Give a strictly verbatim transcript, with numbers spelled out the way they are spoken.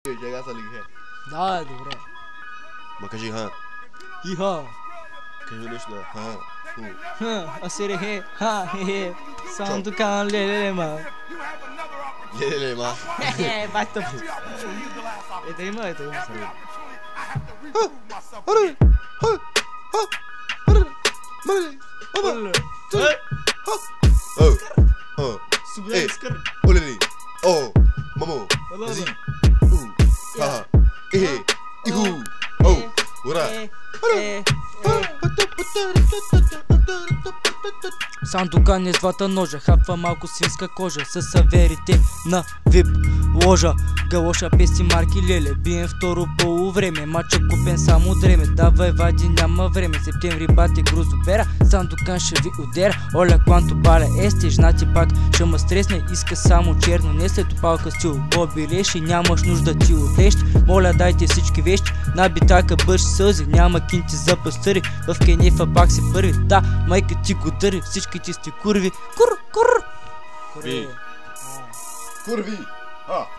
Сега са ли ге? Да, добре. Ма кажи ха. Иха. Кажи нещо да. Ха. Ха, асире хе, ха, хе, хе. Сандукан леле ма. Леле ма. Е, бата. Ето има, ето има. Аре. Ха. Ха. Аре. Мале. Ама. Ха. О. О. Субе скър. Олели. О. Мамо. Ази. У. Ха. Е. Иху. О. Ура. Е. Сандукан е с двата ножа, хапва малко свинска кожа с саверите на вип ложа. Галоша песи марки леле, бием второ полувреме, мача купен само дреме. Давай вади, няма време, септември бате грузобера, Сандукан ще ви удера. Оля кванто баля есте, жена ти пак ще ма стресне, иска само черно, не след опалка стил. Боби леши, нямаш нужда ти отещи, моля дайте всички вещи, на битака бърш сълзи, няма кинти за пастъри, в кенефа пак си първи, да, майка ти го дъри, всички ти сте курви, кур, кур, Курви. Курви. А.